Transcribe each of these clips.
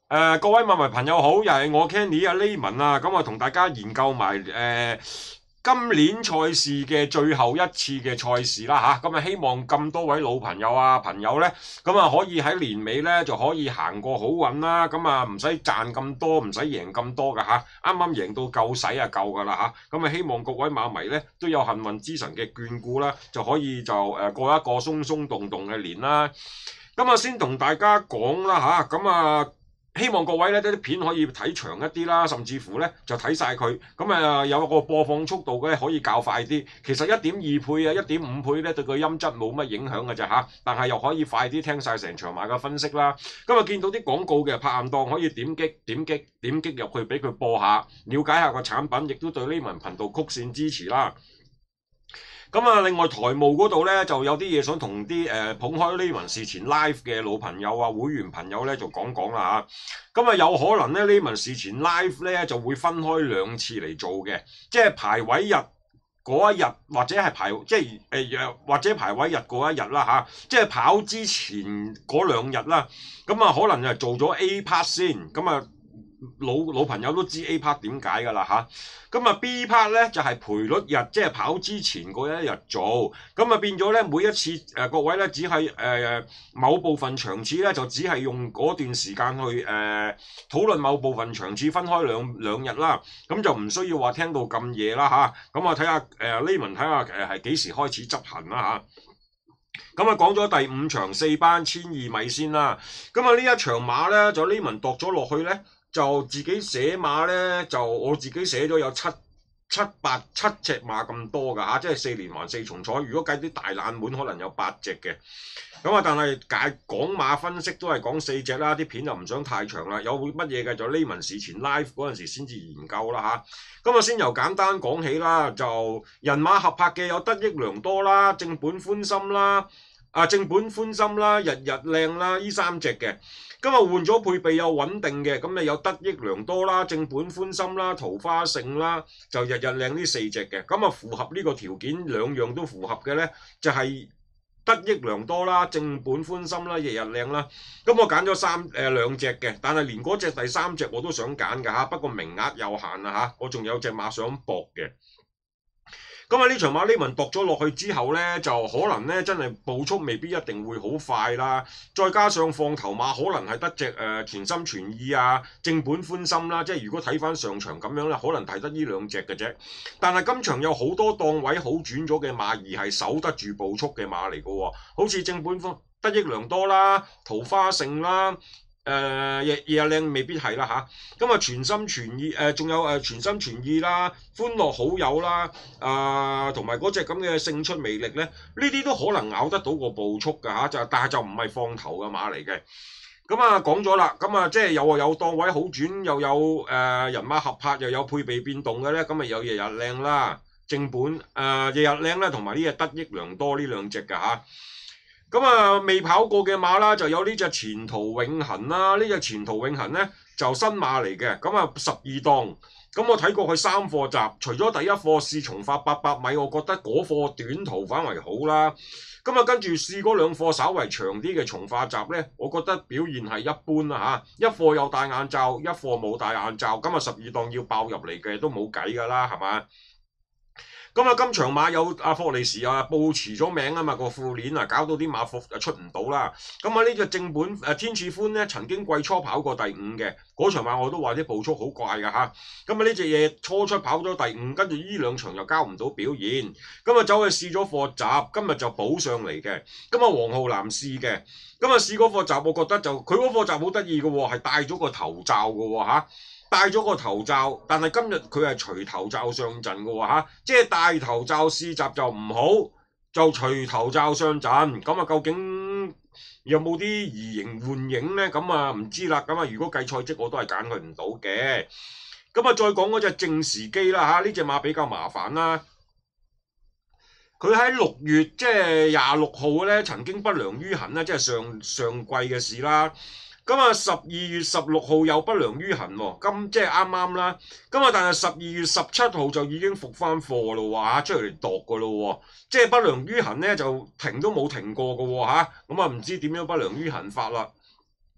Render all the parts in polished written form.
各位馬迷朋友好，又係我 Kenny 阿 Layman 啊，咁啊同大家研究埋今年賽事嘅最後一次嘅賽事啦吓，咁啊希望咁多位老朋友啊朋友咧，咁啊可以喺年尾咧就可以行過好運啦，咁啊唔使賺咁多，唔使贏咁多噶吓，啱啱贏到夠使啊夠噶啦吓，咁啊希望各位馬迷咧都有幸運之神嘅眷顧啦，就可以就過一個鬆鬆動動嘅年啦。咁啊先同大家講啦吓，咁啊。希望各位咧啲片可以睇長一啲啦，甚至乎咧就睇晒佢，咁有個播放速度咧可以較快啲。其實1.2倍啊、1.5倍咧對個音質冇乜影響嘅啫嚇，但係又可以快啲聽晒成場馬嘅分析啦。今日見到啲廣告嘅拍硬檔可以點擊入去俾佢播下，了解下個產品，亦都對呢文頻道曲線支持啦。咁啊，另外台務嗰度咧就有啲嘢想同啲捧開呢文事前 live 嘅老朋友啊、會員朋友咧就講講啦嚇。咁啊有可能咧呢文事前 live 咧就會分開2次嚟做嘅，即係排位日嗰一日或者係或者排位日嗰一日啦嚇，即係跑之前嗰2日啦。咁啊可能就做咗 A part 先，咁啊。老朋友都知 A part 點解㗎啦嚇，咁啊 B part 咧就係賠率日，即係跑之前嗰一日做，咁啊變咗咧每一次各位咧只係某部分場次咧就只係用嗰段時間去討論某部分場次分開兩日啦，咁就唔需要話聽到咁夜啦嚇，咁啊睇下Layman睇下係幾時開始執行啦嚇。咁啊講咗第5場4班1200米先啦，咁啊呢一場馬咧就Layman度咗落去咧。就自己寫馬咧，就我自己寫咗有7隻馬咁多㗎嚇，即係4連環4重彩。如果計啲大冷門，可能有8隻嘅。咁啊，但係講馬分析都係講4隻啦，啲片就唔想太長啦。有乜嘢嘅就呢文事前 live 嗰陣時先至研究啦嚇。咁啊，先由簡單講起啦，就人馬合拍嘅有得益良多啦、正本歡心啦、正本歡心啦、日日靚啦，呢3隻嘅。今日換咗配備又穩定嘅，咁你有得益良多啦、正本歡心啦、桃花勝啦，就日日靚呢4隻嘅，咁啊符合呢個條件2樣都符合嘅咧，就係得益良多啦、正本歡心啦、日日靚啦。咁我揀咗2隻嘅，但係連嗰隻第3隻我都想揀㗎嚇，不過名額有限啊嚇，我仲有隻馬想搏嘅。咁啊呢場馬Layman度咗落去之後咧，就可能咧真係步速未必一定會好快啦，再加上放頭馬可能係得隻全心全意啊、正本歡心啦，即係如果睇翻上場咁樣咧，可能睇得呢2隻嘅啫。但係今場有好多檔位好轉咗嘅馬，而係守得住步速嘅馬嚟嘅喎，好似正本歡得益良多啦、桃花勝啦。日日靚未必係啦嚇，咁啊全心全意仲有全心全意啦、歡樂好友啦，同埋嗰隻咁嘅勝出魅力咧，呢啲都可能咬得到個步速㗎嚇，但係就唔係放頭嘅馬嚟嘅。咁啊講咗啦，咁啊即係有檔位好轉，又有人馬合拍，又有配備變動嘅咧，咁啊有日日靚啦、正本日日靚啦，同埋呢隻得益良多呢2隻㗎嚇。咁啊，未跑過嘅馬啦，就有呢隻前途永恆啦。呢隻前途永恆咧就新馬嚟嘅，咁啊12檔。咁我睇過佢3課集，除咗第1課試重發800米，我覺得嗰課短途反為好啦。咁啊，跟住試嗰2課稍為長啲嘅重發集咧，我覺得表現係一般啦嚇。1課有戴眼罩，1課冇戴眼罩，咁啊12檔要爆入嚟嘅都冇計㗎啦，係嘛？咁啊，今場馬有阿霍利時啊報遲咗名啊嘛，個褲鏈啊搞到啲馬服出唔到啦。咁啊呢隻正本天賜寬咧，曾經季初跑過第5嘅，嗰場馬我都話啲步速好怪㗎嚇。咁啊呢隻嘢初出跑咗第5，跟住呢2場又交唔到表現，咁啊走去試咗課集，今日就補上嚟嘅。咁啊黃浩南試嘅，咁啊試嗰課集，我覺得就佢嗰課集好得意嘅喎，係戴咗個頭罩嘅喎嚇。戴咗個頭罩，但係今日佢係除頭罩上陣嘅喎嚇，即係戴頭罩試習就唔好，就除頭罩上陣。咁啊，究竟有冇啲移形換影咧？咁啊唔知啦。咁啊，如果計賽績我都係揀佢唔到嘅。咁啊，再講嗰隻正時機啦嚇，呢隻馬比較麻煩啦。佢喺6月即係26號咧，曾經不良於行咧，即係上季嘅事啦。咁啊，12月16號又不良於行喎，咁即係啱啱啦。咁啊，但係12月17號就已經復翻貨咯喎嚇，出嚟度噶咯喎，即係不良於行咧就停都冇停過噶喎嚇，咁啊唔知點樣不良於行法啦。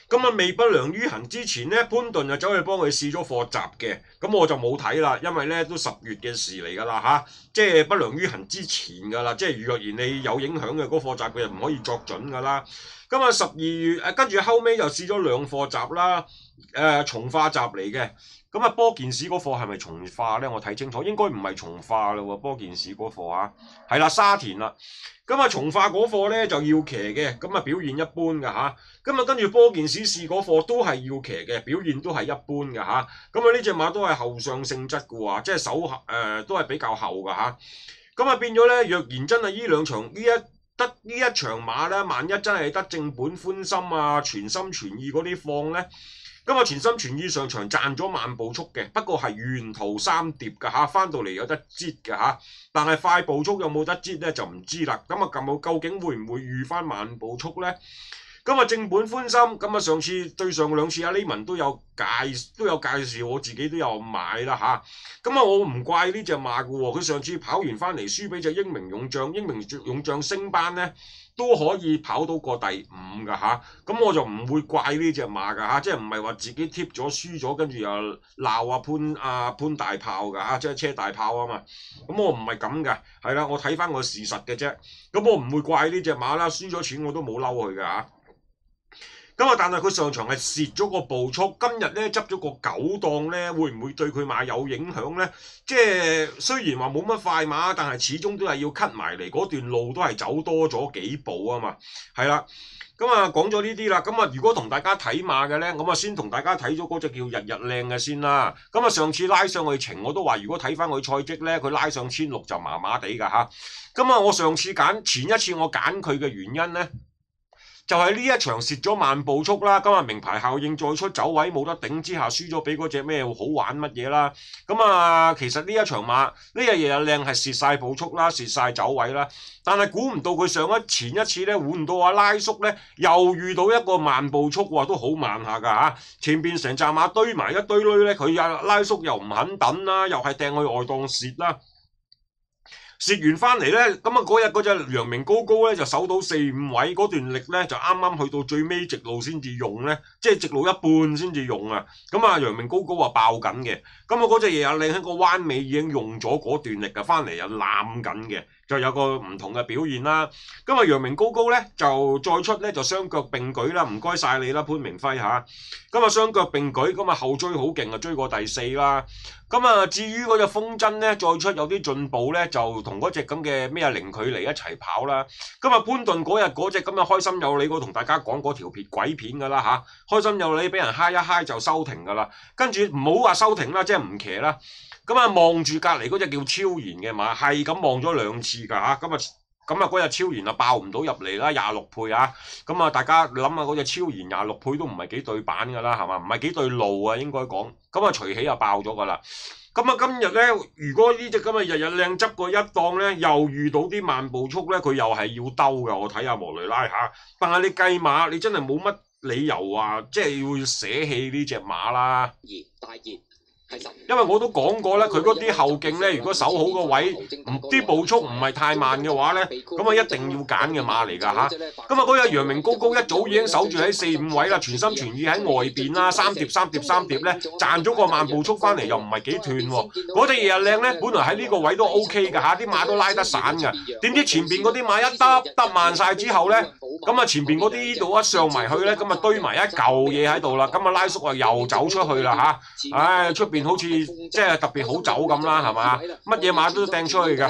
咁啊未不良於行之前咧，潘頓就走去幫佢試咗課習嘅，咁我就冇睇啦，因為咧都10月嘅事嚟㗎啦嚇，即係不良於行之前㗎啦，即係若然你有影響嘅嗰課習，佢就唔可以作準㗎啦。咁啊12月跟住後尾又試咗2課習啦，從化習嚟嘅。咁啊，波健士嗰課係咪從化咧？我睇清楚，應該唔係從化啦喎，波健士嗰課啊，係啦，沙田啦。咁啊，從化嗰課咧就要騎嘅，咁啊表現一般㗎嚇。咁啊，跟住波健士試嗰課都係要騎嘅，表現都係一般㗎嚇。咁啊，呢隻馬都係後上性質嘅喎，即係手都係比較後㗎嚇。咁啊變咗咧，若然真係呢一場馬咧，萬一真係得正本歡心啊、全心全意嗰啲放咧。咁啊，全心全意上場賺咗慢步速嘅，不過係沿途3碟㗎嚇，翻到嚟有得擠㗎嚇，但係快步速有冇得擠咧就唔知啦。咁啊，究竟會唔會預翻慢步速咧？咁啊，正本歡心，咁啊上次對上2次阿李文都有介紹，我自己都有買啦嚇。咁啊，我唔怪呢隻馬㗎喎，佢上次跑完翻嚟輸俾隻英明勇將升班咧。都可以跑到過第5㗎嚇，咁我就唔會怪呢隻馬㗎嚇，即係唔係話自己貼咗輸咗，跟住又鬧潘大炮㗎嚇，即係車大炮啊嘛，咁我唔係咁㗎，係啦，我睇翻個事實嘅啫，咁我唔會怪呢隻馬啦，輸咗錢我都冇嬲佢㗎嚇。咁啊，但係佢上場係蝕咗個步速，今日咧執咗個9檔咧，會唔會對佢馬有影響咧？即係雖然話冇乜快馬，但係始終都係要 cut 埋嚟嗰段路都係走多咗幾步啊嘛，係啦。咁啊講咗呢啲啦，咁啊如果同大家睇馬嘅咧，咁啊先同大家睇咗嗰隻叫日日靚嘅先啦。咁啊上次拉上去程我都話，如果睇翻佢賽績咧，佢拉上1600就麻麻地㗎嚇。咁啊我上次前一次我揀佢嘅原因咧。就係呢一場蝕咗慢步速啦，今日名牌效應再出走位冇得頂之下，輸咗俾嗰隻咩好玩乜嘢啦。咁啊，其實呢一場馬呢日日靚係蝕晒步速啦，蝕晒走位啦。但係估唔到佢前一次咧，換到阿拉叔咧，又遇到一個慢步速喎，都好慢下㗎嚇。前邊成紮馬堆埋一堆堆咧，佢阿拉叔又唔肯等啦，又係掟去外檔蝕啦。蝕完翻嚟咧，咁啊嗰日嗰隻陽明高高咧就守到4、5位，嗰段力咧就啱啱去到最尾直路先至用咧，即係直路一半先至用啊。咁啊陽明高高啊爆緊嘅，咁啊嗰隻嘢又靚喺個彎尾已經用咗嗰段力啊，翻嚟又攬緊嘅，就有個唔同嘅表現啦。咁啊陽明高高咧就再出咧就雙腳並舉啦，唔該晒你啦潘明輝嚇。咁啊雙腳並舉，咁啊後追好勁啊，追過第4啦。咁啊至於嗰隻風箏咧再出有啲進步咧，就同嗰隻咁嘅咩零距離一齊跑啦。咁啊潘頓嗰日嗰隻咁嘅開心有理，我同大家講嗰條鬼片㗎啦嚇，開心有理俾人嗨一嗨就收停㗎啦，跟住唔好話收停啦，即係唔騎啦。咁啊望住隔離嗰隻叫超然嘅馬，係咁望咗2次㗎嚇，咁啊嗰日超然啊爆唔到入嚟啦，26倍啊！咁啊大家諗下嗰隻超然26倍都唔係幾對版㗎啦，係嘛？唔係幾對路啊應該講。咁啊隨起就爆咗㗎啦。咁啊今日咧，如果呢隻咁嘅日日靚執過一檔咧，又遇到啲慢步速咧，佢又係要兜㗎。我睇下莫雷拉嚇，但係你計馬，你真係冇乜理由話即係要捨棄呢隻馬啦。大熱。因為我都講過咧，佢嗰啲後勁咧，如果守好個位，啲步速唔係太慢嘅話咧，咁啊一定要揀嘅馬嚟㗎嚇。咁啊嗰日陽明高高一早已經守住喺4、5位啦，全心全意喺外邊啦，3碟咧，賺咗個慢步速翻嚟又唔係幾斷喎。嗰隻日日靚咧，本來喺呢個位都 OK 㗎嚇，啲馬都拉得散㗎。點知前邊嗰啲馬一得慢晒之後咧，咁啊前邊嗰啲度一上埋去咧，咁啊堆埋一嚿嘢喺度啦，咁啊拉叔啊又走出去啦嚇，唉出邊好似即係特別好走咁啦，係嘛？乜嘢馬都掟出去㗎。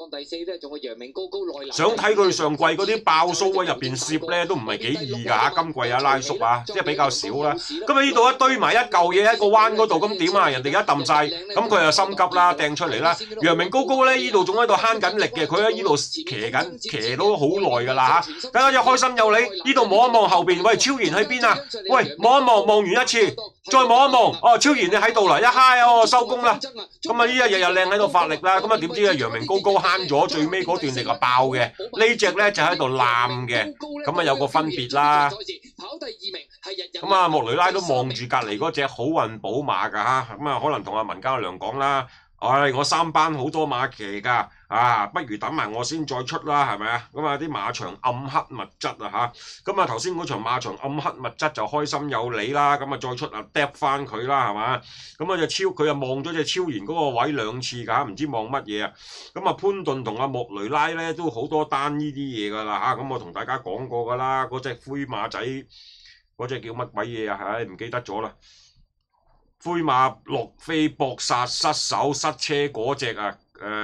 想睇佢上季嗰啲爆蘇喺入邊攝咧，都唔係幾易㗎嚇。今季啊拉叔啊，即係比較少啦。咁啊呢度一堆埋一嚿嘢喺個彎嗰度，咁點啊？人哋而家揼晒，咁佢又心急啦，掟出嚟啦。陽明高高咧，呢度仲喺度慳緊力嘅，佢喺呢度騎到好耐㗎啦嚇。等下隻開心有理，呢度望一望後邊，喂超然喺邊啊？喂望一望，望完一次，再望一望，哦超然你喺度啦，一嗨哦收工啦。咁啊呢一日又靚喺度發力啦，咁啊點知啊陽明高高慳咗最尾嗰段力啊爆嘅，呢隻咧就喺度攬嘅，咁啊有個分別啦。咁啊莫雷拉都望住隔離嗰隻好運寶馬㗎嚇，咁啊可能同阿文家良講啦。 我3班好多馬騎㗎，不如等埋我先再出啦，係咪啊？咁啊啲馬場暗黑物質啊嚇，咁啊頭先嗰場馬場暗黑物質就開心有理啦，咁啊再出啊嗒翻佢啦，係嘛？咁啊佢又望咗隻超然嗰個位2次㗎，唔知望乜嘢啊？咁啊潘頓同阿莫雷拉咧都好多單呢啲嘢㗎啦嚇，咁我同大家講過㗎啦，嗰隻灰馬仔嗰隻叫乜鬼嘢啊？唉，唔記得咗啦。灰馬洛飛搏殺失手失車嗰隻啊，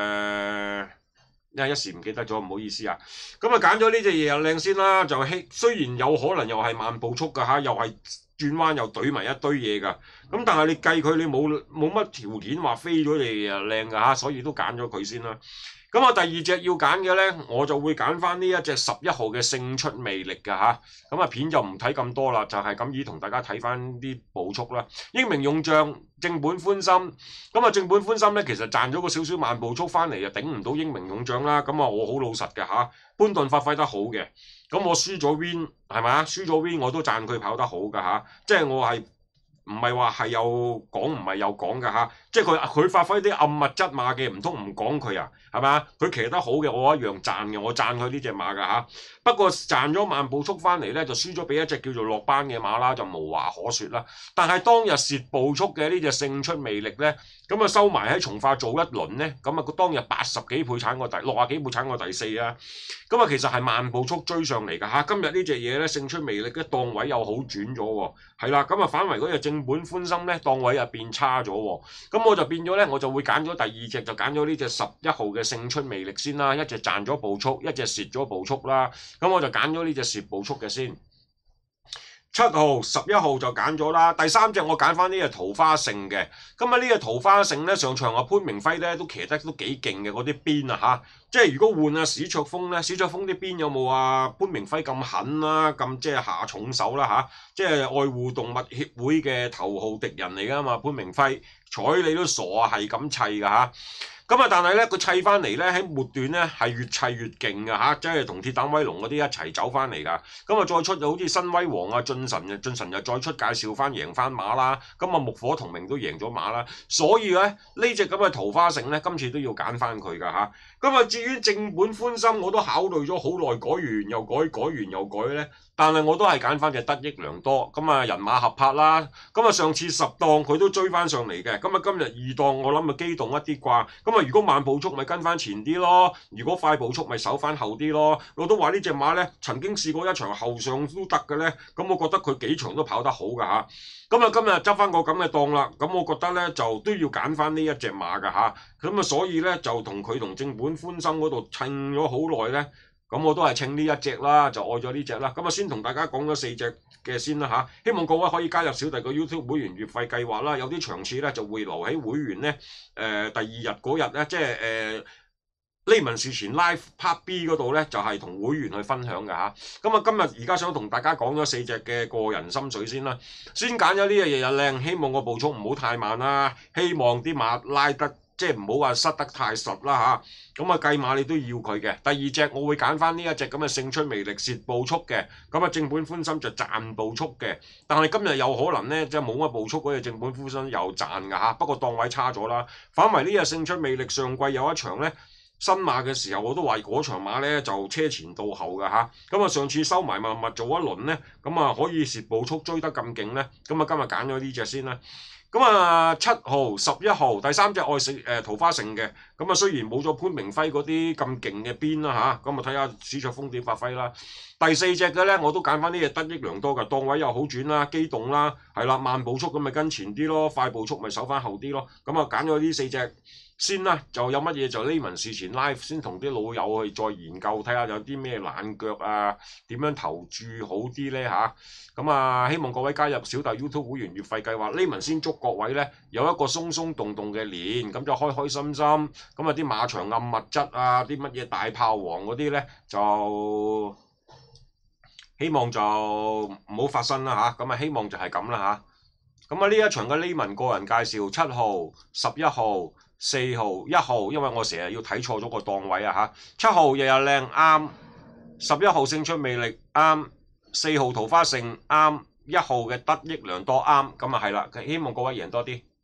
一時唔記得咗，唔好意思啊。咁啊揀咗呢隻嘢又靚先啦，就雖然有可能又係慢步速㗎嚇，又係轉彎又懟埋一堆嘢㗎。咁但係你計佢你冇乜條件話飛咗你又靚㗎嚇，所以都揀咗佢先啦。咁啊，第二隻要揀嘅咧，我就會揀翻呢一隻11號嘅勝出魅力㗎嚇。咁啊片就唔睇咁多啦，就係咁以同大家睇翻啲步速啦。英明勇將正本歡心，咁啊正本歡心咧，其實賺咗個少少慢步速翻嚟就頂唔到英明勇將啦。咁啊我好老實嘅嚇，潘頓發揮得好嘅，咁我輸咗 win 係咪啊？輸咗 win 我都讚佢跑得好㗎嚇，即係我係。唔係話係有講，唔係有講㗎嚇，即係佢發揮啲暗物質馬嘅，唔通唔講佢啊？係咪啊？佢騎得好嘅，我一樣讚嘅，我讚佢呢隻馬㗎嚇。不過賺咗慢步速翻嚟咧，就輸咗俾一隻叫做落班嘅馬啦，就無話可説啦。但係當日蝕步速嘅呢隻勝出魅力咧，咁啊收埋喺從化做一輪咧，咁啊佢當日80幾倍產過60幾倍產過第4啊。咁啊其實係慢步速追上嚟㗎嚇。今日呢隻嘢咧勝出魅力嘅檔位又好轉咗喎，係啦，咁啊反為嗰隻正本歡心咧檔位又變差咗喎。咁我就變咗咧，我就會揀咗第二隻，就揀咗呢隻11號嘅勝出魅力先啦。一隻賺咗步速，一隻蝕咗步速啦。咁我就揀咗呢隻蝕步速嘅先。7號、11號就揀咗啦。第3隻我揀翻呢隻桃花盛嘅。咁啊呢隻桃花盛咧上場潘明輝咧都騎得都幾勁嘅嗰啲邊啊嚇。即係如果換史卓峰咧，史卓峰啲邊有冇潘明輝咁狠啦，咁即係下重手啦嚇。即係愛護動物協會嘅頭號敵人嚟㗎嘛，潘明輝睬你都傻啊，係咁砌㗎嚇。咁啊，但係咧，佢砌翻嚟咧喺末段咧係越砌越勁㗎嚇，即係同鐵膽威龍嗰啲一齊走翻嚟㗎。咁啊，再出就好似新威王啊、進神又再出介紹翻贏翻馬啦。咁啊，木火同名都贏咗馬啦。所以咧呢隻咁嘅桃花盛咧，今次都要揀翻佢㗎嚇。咁啊，至於正本歡心，我都考慮咗好耐，改完又改，改完又改咧。但係我都係揀翻隻得益良多，咁啊人馬合拍啦，咁啊上次10檔佢都追翻上嚟嘅，咁啊今日2檔我諗啊機動一啲啩，咁啊如果慢步速咪跟翻前啲咯，如果快步速咪守翻後啲咯，我都話呢隻馬咧曾經試過一場後上都得嘅咧，咁我覺得佢幾場都跑得好㗎嚇，咁啊今日執翻個咁嘅檔啦，咁我覺得咧就都要揀翻呢一隻馬㗎嚇，咁啊所以咧就同佢同正本歡心嗰度稱咗好耐咧。咁我都係稱呢一隻啦，就愛咗呢隻啦。咁啊，先同大家講咗4隻嘅先啦嚇。希望各位可以加入小弟個 YouTube 會員月費計劃啦。有啲場次咧就會留喺會員咧，第2日嗰日咧，即係呢文事前 Live Part B 嗰度咧，就係同會員去分享㗎嚇。咁啊，今日而家想同大家講咗4隻嘅個人心水先啦。先揀咗呢隻嘢又靚，希望個步速唔好太慢啦，希望啲馬拉得。即係唔好話塞得太實啦嚇，咁啊計馬你都要佢嘅。第2隻我會揀翻呢一隻咁嘅勝出魅力蝕步速嘅，咁啊正本歡心就賺步速嘅。但係今日有可能咧，即係冇乜步速嗰隻正本歡心又賺㗎嚇，不過檔位差咗啦。反為呢隻勝出魅力上季有一場咧新馬嘅時候，我都話嗰場馬咧就車前到後㗎嚇。咁啊上次收埋密密做一輪咧，咁啊可以蝕步速追得咁勁咧，咁啊今日揀咗呢隻先啦。咁啊7號、11號，第3隻桃花盛嘅，咁啊雖然冇咗潘明輝嗰啲咁勁嘅邊啦嚇，咁啊睇下史卓峰點發揮啦。第4隻嘅咧，我都揀翻呢隻得益良多嘅，檔位又好轉啦，機動啦，係啦，慢步速咁咪跟前啲咯，快步速咪守翻後啲咯。咁啊揀咗呢4隻先啦，就有乜嘢就呢文事前 live 先同啲老友去再研究，睇下有啲咩懶腳啊，點樣投注好啲咧嚇。咁啊，希望各位加入小弟 YouTube 會員月費計劃，呢文先祝各位咧有一個鬆鬆動動嘅年，咁就開開心心。咁啊啲馬場暗物質啊，啲乜嘢大炮王嗰啲咧就希望就唔好發生啦嚇。咁啊希望就係咁啦嚇。咁啊呢一場嘅呢文個人介紹7號、11號、4號、1號，因為我成日要睇錯咗個檔位啊嚇。7號日日靚啱，11號勝出魅力啱。4號桃花盛啱，1號嘅得益良多啱，咁啊係啦，希望各位贏多啲。